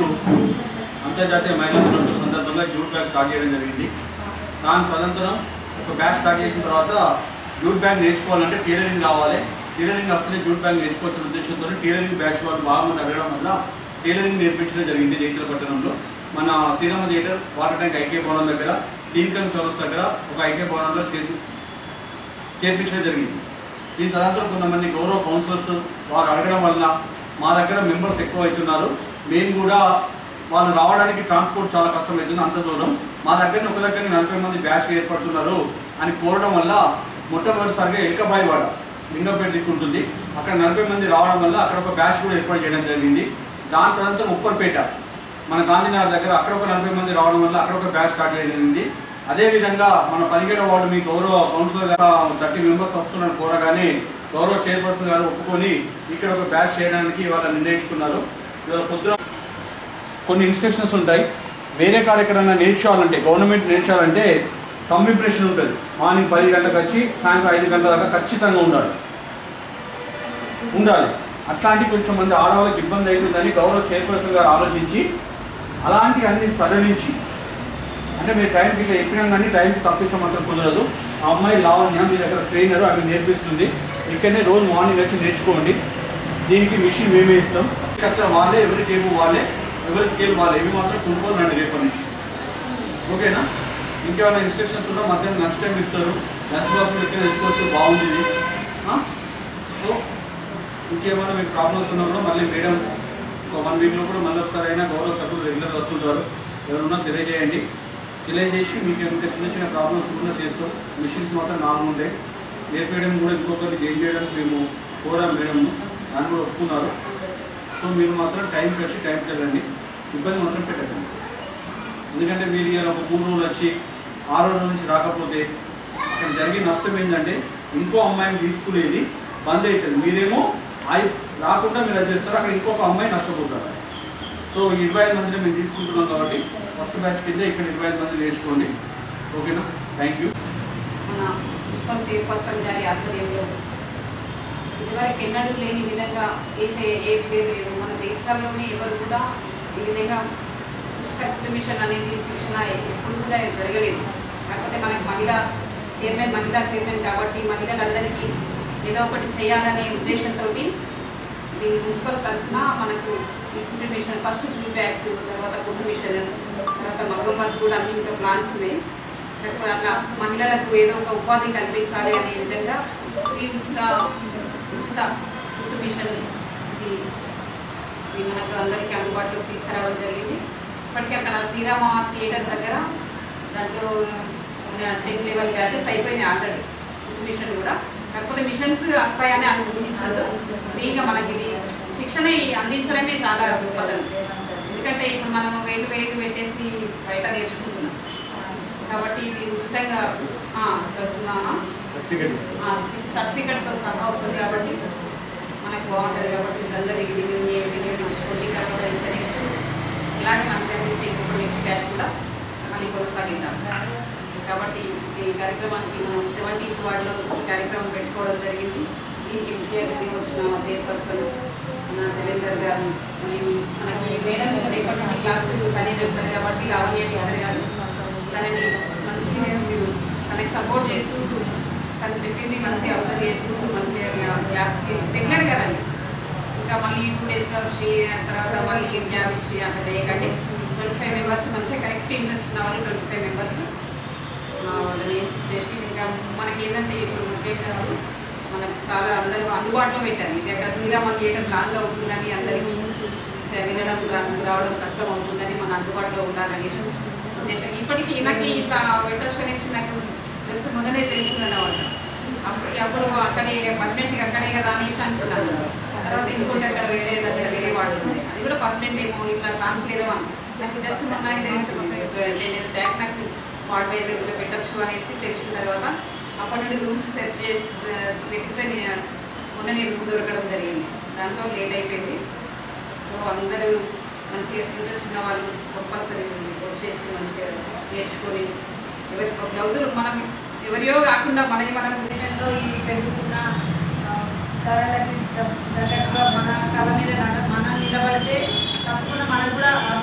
ఈరోజు అంతర్జాతీయ మహిళా దినోత్సవం సందర్భంగా జ్యూట్ బ్యాగ్ స్టార్ట్ చేయడం జరిగింది. దాని తదనంతరం ఒక బ్యాగ్ స్టార్ట్ చేసిన తర్వాత జ్యూట్ బ్యాగ్ నేర్చుకోవాలంటే టైలరింగ్ కావాలి, టైలరింగ్ వస్తేనే జ్యూట్ బ్యాగ్ నేర్చుకోవాల్సిన ఉద్దేశంతో టైలరింగ్ బ్యాగ్స్ వాళ్ళు బాగా మంది అడగడం వల్ల టైలరింగ్ నేర్పించడం జరిగింది. జైత్ర పట్టణంలో మన శ్రీరామ థియేటర్ వాటర్ ట్యాంక్ ఐకే భవనం దగ్గర టీంకం చౌరస్ దగ్గర ఒక ఐకే భవనంలో చేర్పించడం జరిగింది. దీని తదనంతరం కొంతమంది గౌరవ కౌన్సిలర్స్ వారు అడగడం వల్ల మా దగ్గర మెంబర్స్ ఎక్కువ అవుతున్నారు, మేము కూడా వాళ్ళు రావడానికి ట్రాన్స్పోర్ట్ చాలా కష్టమవుతుంది, అంత దూరం మా దగ్గర ఒక దగ్గర 40 మంది బ్యాచ్ ఏర్పడుతున్నారు అని కోరడం వల్ల మొట్టమొదటిసారిగా ఎలకబాయివాడ లింగంపేట దిక్కుంటుంది, అక్కడ 40 మంది రావడం వల్ల అక్కడ ఒక బ్యాచ్ కూడా ఏర్పాటు చేయడం జరిగింది. దాని తదనంతరం ఉప్పర్పేట మన గాంధీనగర్ దగ్గర అక్కడ ఒక 40 మంది రావడం వల్ల అక్కడ ఒక బ్యాచ్ స్టార్ట్ చేయడం జరిగింది. అదేవిధంగా మన 17వ వార్డు మీ గౌరవ కౌన్సిలర్ గారు 30 మెంబర్స్ వస్తున్నారని కోరగానే గౌరవ చైర్పర్సన్ గారు ఒప్పుకొని ఇక్కడ ఒక బ్యాచ్ చేయడానికి వాళ్ళు నిర్ణయించుకున్నారు. ఇవాళ పొద్దున కొన్ని ఇన్స్ట్రక్షన్స్ ఉంటాయి, వేరే కార్యక్రమాన్ని నేర్చుకోవాలంటే గవర్నమెంట్ నేర్చుకోవాలంటే కంప్యూటరేషన్ ఉంటుంది. మార్నింగ్ 10 గంటలకు వచ్చి సాయంత్రం 5 గంటల దాకా ఖచ్చితంగా ఉండాలి. అట్లాంటి కొంచెం మంది ఆడవాళ్ళకి ఇబ్బంది అవుతుందని గౌరవ చైర్పర్సన్ గారు ఆలోచించి అలాంటి అన్ని సడలించి, అంటే మీరు టైంకి ఇట్లా చెప్పినా కానీ టైంకి తప్పిస్తే మాత్రం కుదరదు. ఆ అమ్మాయి లావణ్య మీ దగ్గర ట్రైనర్ ఆమె నేర్పిస్తుంది, ఇక్కడనే రోజు మార్నింగ్ వచ్చి నేర్చుకోండి. దీనికి మిషన్ మేమే ఇస్తాం, అక్కడ వాళ్ళే ఎవరి టేబుల్ వాళ్ళే ఎవరి స్కేల్ వాళ్ళే, ఇవి మాత్రం కొనుక్కోనండి రేపటి నుంచి, ఓకేనా? ఇంకేమైనా ఇన్స్ట్రక్షన్స్ ఉన్నా మధ్యాహ్నం లంచ్ టైం ఇస్తారు, లంచ్ బాక్స్ ఎక్కడ తెచ్చుకోవచ్చు, బాగుంది ఇది. సో ఇంకేమైనా మీకు ప్రాబ్లమ్స్ ఉన్నా కూడా మళ్ళీ మేడం ఒక 1 వీక్లో కూడా మళ్ళీ ఒకసారి అయినా గౌరవ సభ్యులు రెగ్యులర్గా వస్తుంటారు, ఎవరున్నా తెలియజేసి మీకు ఇంకా చిన్న చిన్న ప్రాబ్లమ్స్ కూడా చేస్తాం. మిషన్స్ మాత్రం 4 ఉంటాయి, నేర్పేయడం కూడా ఇంకొకరికి గెయిన్ చేయడానికి మేము కోరాం మేడంను, దాన్ని కూడా ఒప్పుకున్నారు. సో మీరు మాత్రం టైంకి వచ్చి టైంకి వెళ్ళండి, ఇబ్బంది మాత్రం పెట్టకండి. ఎందుకంటే మీరు ఇలా ఒక 3 రోజులు వచ్చి 6వ రోజు నుంచి రాకపోతే అక్కడ జరిగే నష్టం ఏంటంటే ఇంకో అమ్మాయిని తీసుకునేది బంద్ అవుతుంది, మీరేమో రాకుండా మీరు అది చేస్తారు, అక్కడ ఇంకొక అమ్మాయి నష్టపోతారు. సో 25 మందిని మేము తీసుకుంటున్నాం కాబట్టి ఫస్ట్ బ్యాచ్ కింద ఇక్కడ 25 మంది నేర్చుకోండి, ఓకేనా? Thank you. మన మున్సిపల్ చైర్పర్సన్ గారి ఆధ్వర్యంలో ఇదివరకు ఎన్నడూ లేని విధంగా మన జైత్యాల్లోనే ఎవరు కూడా ఈ విధంగా ఉచిత మిషన్ అనేది శిక్షణ ఎప్పుడు కూడా జరగలేదు. కాకపోతే మనకు మహిళా చైర్మన్ కాబట్టి మహిళలందరికీ ఏదో ఒకటి చేయాలనే ఉద్దేశంతో దీని మున్సిపల్ తరఫున మనకు ఈ మిషన్ ఫస్ట్ జ్యూట్ బ్యాగ్స్, తర్వాత కుట్టు మిషన్, తర్వాత మగ్గం వర్క్ కూడా అన్ని ఇంకా ప్లాన్స్ ఉన్నాయి. అట్లా మహిళలకు ఏదో ఒక ఉపాధి కల్పించాలి అనే విధంగా ఈ ఉచిత కుట్టు మిషన్ ఇది మనకు అందరికీ అందుబాటులోకి తీసుకురావడం జరిగింది. ఇప్పటికీ అక్కడ శ్రీరామ థియేటర్ దగ్గర దాంట్లో 10 లెవెల్ బ్యాచెస్ అయిపోయినాయి ఆల్రెడీ, కుట్టు మిషన్ కూడా. కాకపోతే మిషన్స్ వస్తాయని అనుకుంటారు, ఫ్రీగా మనకి ఇది శిక్షణ అందించడమే చాలా గొప్పతనం. ఎందుకంటే ఇప్పుడు మనం వేలు పెట్టేసి బయట నేర్చుకుంటున్నాం కాబట్టి ఇది ఉచితంగా సర్టిఫికెట్తో సహా వస్తుంది కాబట్టి మనకు బాగుంటుంది. కాబట్టి అందరూ వినియోగించుకోండి. కాకపోతే ఇంకా నెక్స్ట్ ఇలాగే మంచిగా అనిపిస్తే ఇంకొక నెక్స్ట్ బ్యాచ్ కూడా మళ్ళీ కొనసాగిద్దాం. కాబట్టి ఈ కార్యక్రమానికి మనం 17th వార్డులో ఈ కార్యక్రమం పెట్టుకోవడం జరిగింది. దీనికి ముఖ్య అతిథిగా వచ్చిన చైర్పర్సన్ మన జలేందర్ గారు, మరియు మనకి మేడం రేపటి నుండి క్లాసు పని చెప్తారు కాబట్టి లావణ్య టీచర్ గారు తనని మంచిగా మీరు తనకి సపోర్ట్ చేస్తూ తను చెప్పింది మంచిగా అర్థం చేసుకుంటూ మంచిగా క్లాస్కి రెగ్యులర్గా రండి. ఇంకా మళ్ళీ 2 days తర్వాత మళ్ళీ గ్యాప్ ఇచ్చి అంత చేయకండి. 25 మెంబర్స్ మంచిగా కరెక్ట్ ఇంట్రెస్ట్ ఉన్న వాళ్ళు 25 మెంబర్స్ వాళ్ళ నేమ్స్ ఇచ్చేసి, ఇంకా మనకి ఏంటంటే ఇప్పుడు ముఖ్యంగా మనకు చాలా అందరూ అందుబాటులో పెట్టారు. ఇది అక్కడ శ్రీరామ థియేటర్ లాంగ్ అవుతుందని అందరికీ వినడం రావడం కష్టం అవుతుందని మన అందుబాటులో ఉండాలని ఉద్దేశం. ఇప్పటికీ నాకు ఇట్లా వెంటర్స్ అనేసి నాకు జస్ట్ మొన్ననే తెలుసుకుందన్నమాట. అప్పుడు అక్కడే పర్మనెంట్గా అక్కడే కదా అనేసి అనుకున్నాను. తర్వాత ఎందుకంటే అక్కడ వేరే వాడు ఉంది, అది కూడా పర్మనెంట్ ఏమో ఇట్లా ఛాన్స్ లేదేమో నాకు జస్ట్ మొన్న తెలుస్తుంది. 10 days బ్యాక్ నాకు వార్డ్ వైజ్ పెట్టచ్చు అనేసి తెలిసిన తర్వాత అప్పటి నుండి రూమ్స్ సెర్చ్ చేసి వెతికితే మొన్న నేను దొరకడం జరిగింది. దాంట్లో లేట్ అయిపోయింది. సో అందరూ మంచిగా ఇంట్రెస్ట్ ఉన్న వాళ్ళు కంపల్సరీ వచ్చేసి మంచిగా నేర్చుకొని బ్లౌజులు మనం ఎవరియో కాకుండా మనం విషయంలో ఈ పెరుగుతున్న ధరలకి తగ్గట్టుగా మన కళ మీద మనం నిలబడితే తప్పకుండా మనకు కూడా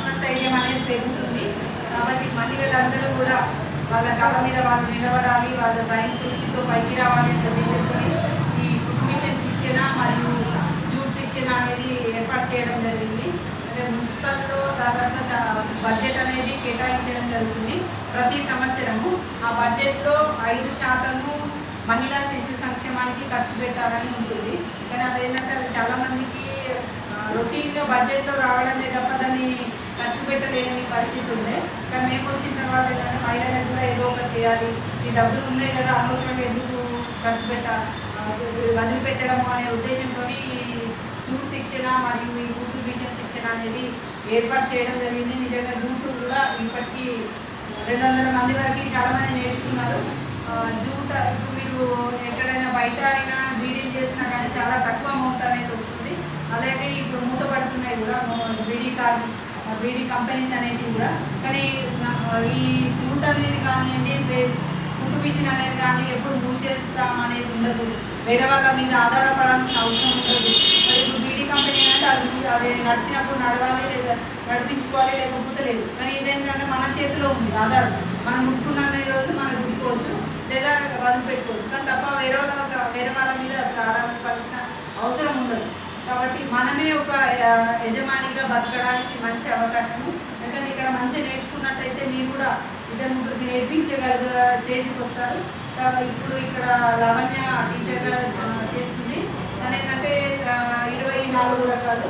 పెరుగుతుంది. కాబట్టి మహిళలందరూ కూడా వాళ్ళ కాళ్ళ మీద వాళ్ళు నిలబడాలి, వాళ్ళ స్వయం కృషితో పైకి రావాలి అని చెప్పేసి ఈ కుట్టు మిషన్ శిక్షణ మరియు జూట్ శిక్షణ అనేది ఏర్పాటు చేయడం జరిగింది. అంటే మున్సిపల్లో దాదాపుగా బడ్జెట్ అనేది కేటాయించడం జరుగుతుంది ప్రతి సంవత్సరము. ఆ బడ్జెట్లో 5% మహిళా శిశు సంక్షేమానికి ఖర్చు పెట్టాలని ఉంటుంది. కానీ అదేంటంటే అది చాలామందికి రొటీన్గా బడ్జెట్లో రావడమే తప్ప దాన్ని ఖర్చు పెట్టలేని పరిస్థితి ఉంది. కానీ మేము వచ్చిన తర్వాత ఏంటంటే మహిళలకు కూడా ఏదో ఒకటి చేయాలి, ఈ డబ్బులు ఉన్నాయి కదా అనవసరంగా ఎందుకు ఖర్చు వదిలిపెట్టడము అనే ఉద్దేశంతో ఈ జూట్ శిక్షణ మరియు ఈ కుట్టు మిషన్ శిక్షణ అనేది ఏర్పాటు చేయడం జరిగింది. నిజంగా జూట్ కూడా ఇప్పటికీ 200 మంది వరకు చాలామంది నేర్చుకున్నారు. జూట్ ఇప్పుడు మీరు ఎక్కడైనా బయట అయినా బీడీలు చేసినా కానీ చాలా తక్కువ అమౌంట్ అనేది వస్తుంది. అలాగే ఇప్పుడు మూతపడుతున్నాయి కూడా బీడీ కంపెనీస్ అనేవి కూడా. కానీ ఈ జూట్ అనేది కానివ్వండి, కుట్టు మిషన్ అనేది కానీ ఎప్పుడు మూసేస్తాం అనేది ఉండదు, వేరే వాళ్ళ మీద ఆధారపడాల్సిన అవసరం ఉండదు. మరి ఇప్పుడు బీడీ కంపెనీ అంటే అది నడిచినప్పుడు నడవాలి, లేదా నడిపించుకోవాలి, లేకపోతే లేదు. కానీ ఇదేంటంటే మన చేతిలో ఉంది ఆధారం. మనం ముట్టుకున్న రోజు మనం గుట్టుకోవచ్చు లేదా వదిలిపెట్టుకోవచ్చు. కానీ తప్ప వేరే వాళ్ళ మీద అసలు ఆధారపడాల్సిన అవసరం ఉండదు. కాబట్టి మనమే ఒక యజమానిగా బతకడానికి మంచి అవకాశము. ఎందుకంటే ఇక్కడ మంచిగా నేర్చుకున్నట్టయితే మీరు కూడా ఇద్దరు ముగ్గురికి నేర్పించగలిగే స్టేజ్కి వస్తారు. ఇప్పుడు ఇక్కడ లావణ్య టీచర్గా చేస్తుంది. తను ఏంటంటే 24 రకాలు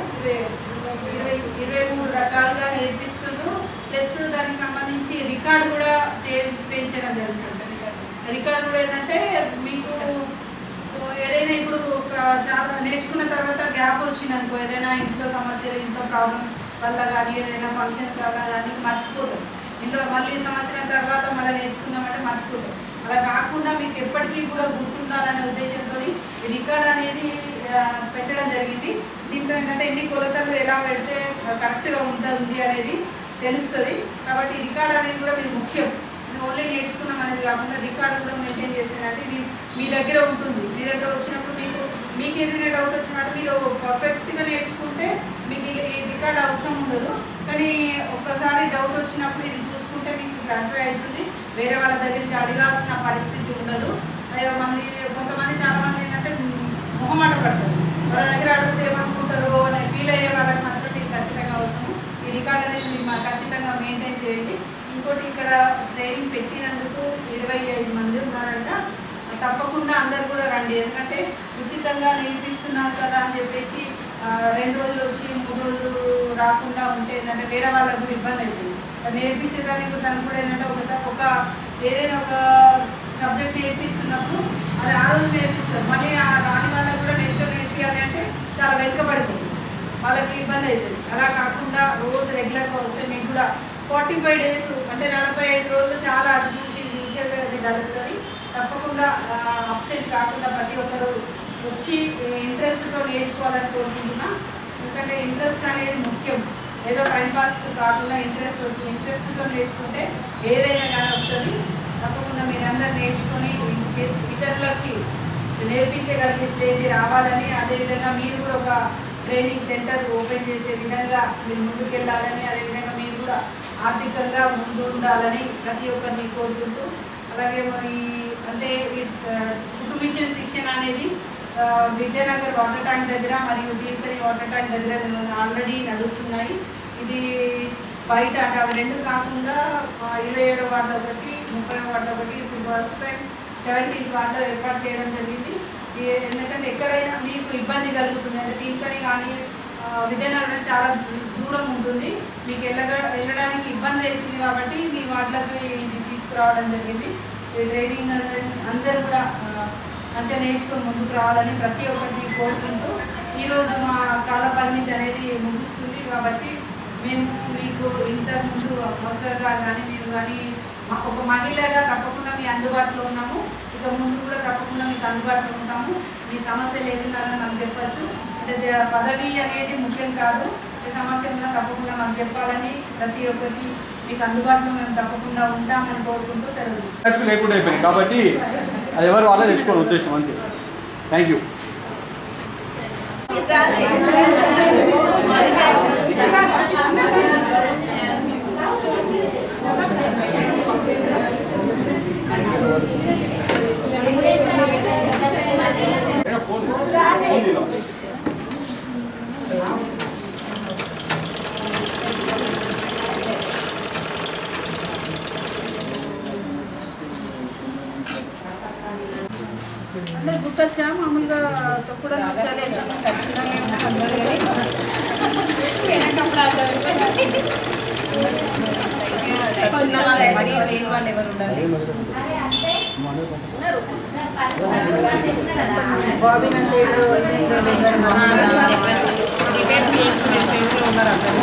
23 రకాలుగా నేర్పిస్తున్నారు. ప్లస్ దానికి సంబంధించి రికార్డు కూడా చేయించడం జరుగుతుంది. రికార్డు కూడా ఏంటంటే మీకు ఏదైనా ఇప్పుడు చాలా నేర్చుకున్న తర్వాత గ్యాప్ వచ్చింది అనుకో, ఏదైనా ఇంట్లో సమస్యలు, ఇంట్లో ప్రాబ్లం వల్ల కానీ ఏదైనా ఫంక్షన్స్ వల్ల కానీ మర్చిపోతాం. ఇంట్లో మళ్ళీ సంవత్సరం తర్వాత మళ్ళీ నేర్చుకుందామంటే మర్చిపోతాం. అలా కాకుండా మీకు ఎప్పటికీ కూడా గుర్తుండాలనే ఉద్దేశంతో రికార్డ్ అనేది పెట్టడం జరిగింది. దీంట్లో ఏంటంటే ఎన్ని కొలతలు ఎలా పెడితే కరెక్ట్గా ఉంటుంది అనేది తెలుస్తుంది. కాబట్టి రికార్డ్ అనేది కూడా మీరు ముఖ్యం. ఓన్లీ నేర్చుకున్నాం అనేది కాకుండా రికార్డు కూడా మెయింటైన్ చేసేదంటే మీ దగ్గర ఉంటుంది. మీ దగ్గర వచ్చినప్పుడు మీకు ఏదైనా డౌట్ వచ్చినట్టు మీరు పర్ఫెక్ట్గా నేర్చుకుంటే మీకు ఈ రికార్డు అవసరం ఉండదు. కానీ ఒక్కసారి డౌట్ వచ్చినప్పుడు ఇది చూసుకుంటే మీకు క్లారిఫై అవుతుంది. వేరే వాళ్ళ దగ్గరికి అడగాల్సిన పరిస్థితి ఉండదు. మళ్ళీ కొంతమంది చాలామంది ఏంటంటే మొహమాట పడతారు. వాళ్ళ దగ్గర అడిగితే ఏమనుకుంటారు అని ఫీల్ అయ్యే వాళ్ళకి మాత్రం మీకు ఖచ్చితంగా అవసరం. ఈ రికార్డ్ అనేది మీరు ఖచ్చితంగా మెయింటైన్ చేయండి. ఇంకోటి ఇక్కడ ట్రైనింగ్ పెట్టినందుకు 25 మంది ఉన్నారంట. తప్పకుండా అందరు కూడా రండి. ఎందుకంటే ఉచితంగా నేర్పిస్తున్నారు కదా అని చెప్పేసి 2 రోజులు వచ్చి 3 రోజులు రాకుండా ఉంటే ఏంటంటే వేరే వాళ్ళకు ఇబ్బంది అవుతుంది. నేర్పించేదానికి దానికి కూడా ఏంటంటే ఒకసారి ఏదైనా ఒక సబ్జెక్ట్ నేర్పిస్తున్నప్పుడు అది ఆ రోజు నేర్పిస్తారు. మళ్ళీ రాని వాళ్ళకు కూడా నెక్స్ట్ నేర్పించాలి అంటే చాలా వెనుకబడిపోతుంది, వాళ్ళకి ఇబ్బంది అవుతుంది. అలా కాకుండా రోజు రెగ్యులర్గా వస్తే మీకు కూడా 45 డేస్ అంటే 45 రోజులు చాలా చూసి కలుస్తుంది. తప్పకుండా అప్సెట్ కాకుండా ప్రతి ఒక్కరు వచ్చి ఇంట్రెస్ట్తో నేర్చుకోవాలని కోరుకుంటున్నా. ఎందుకంటే ఇంట్రెస్ట్ అనేది ముఖ్యం. ఏదో టైం పాస్ కాకుండా ఇంట్రెస్ట్తో నేర్చుకుంటే ఏదైనా కానీ వస్తుంది. తప్పకుండా మీరందరూ నేర్చుకొని ఇతరులకి నేర్పించగలిగే స్టేజ్ రావాలని, అదేవిధంగా మీరు కూడా ఒక ట్రైనింగ్ సెంటర్ ఓపెన్ చేసే విధంగా మీరు ముందుకెళ్ళాలని, అదేవిధంగా మీరు కూడా ఆర్థికంగా ముందు ఉండాలని ప్రతి ఒక్కరిని కోరుకుంటూ, అలాగే అంటే కుట్టు మిషన్ శిక్షణ అనేది విద్యానగర్ వాటర్ ట్యాంక్ దగ్గర మరియు దీర్ఘని వాటర్ ట్యాంక్ దగ్గర ఆల్రెడీ నడుస్తున్నాయి. ఇది బయట అంటే అవి 2 కాకుండా 27వ వార్డు ఒకటి, 30వ వార్డు ఒకటి, ఇప్పుడు ఫస్ట్ టైం 17th వార్డులో ఏర్పాటు చేయడం జరిగింది. ఎందుకంటే ఎక్కడైనా మీకు ఇబ్బంది కలుగుతుంది అంటే దీనికని కానీ విద్యానగరం చాలా దూరం ఉంటుంది, మీకు వెళ్ళడానికి ఇబ్బంది అవుతుంది. కాబట్టి మీ వార్డులకు ఇది తీసుకురావడం జరిగింది. ఈ ట్రైనింగ్ అందరూ కూడా మంచిగా నేర్చుకొని ముందుకు రావాలని ప్రతి ఒక్కరిని కోరుకుంటూ, ఈరోజు మా కాల పరిమితి అనేది ముగుస్తుంది. కాబట్టి మేము మీకు ఇంతకుముందు అవసరంగా కానీ మేము కానీ ఒక మహిళగా తప్పకుండా మీ అందుబాటులో ఉన్నాము. ఇక ముందు కూడా తప్పకుండా మీకు అందుబాటులో ఉంటాము. మీ సమస్యలు ఏదైనా నాకు చెప్పచ్చు. అంటే పదవి అనేది ముఖ్యం కాదు, ఏ సమస్య ఉన్నా తప్పకుండా మాకు చెప్పాలని ప్రతి ఒక్కరికి మీకు అందుబాటులో మేము తప్పకుండా ఉంటామని కోరుకుంటూ సెలవు లేకుండా అయిపోయింది. కాబట్టి అది ఎవరు వాళ్ళే తెచ్చుకోవాలి ఉద్దేశం అంతే. Thank you. కొద్దిగా అంటే గుట్టొచ్చా మామూలుగా తొక్కుడు ఛాలెంజ్ మరి లేని వాళ్ళు ఎవరు ఉండాలి బాబీ అంటే డిబేట్స్ చేసుకునే స్టేజ్లో ఉన్నారు అందరూ